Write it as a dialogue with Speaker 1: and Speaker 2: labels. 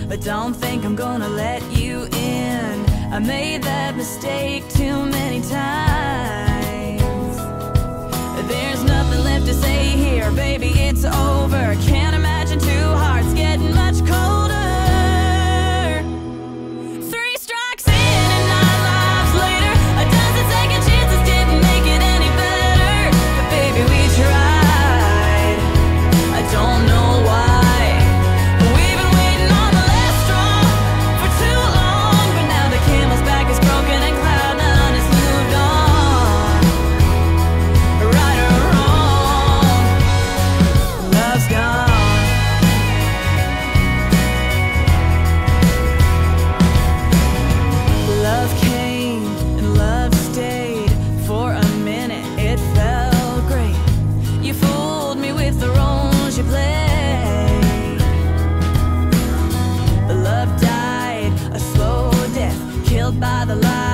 Speaker 1: but don't think I'm gonna let you in. I made that mistake too many times. There's nothing left to say here, baby, it's over. Can't imagine two hearts getting much colder. Three strikes in and 9 lives later, a dozen second chances didn't make it any better. But baby, we tried. I don't know why. We've been waiting on the last straw for too long, but now the camel's back is broken and cloud nine has moved on. Right or wrong, love's gone. Love came and love stayed for a minute. It felt great. You fooled me with the roles you played. But love died a slow death, killed by the light.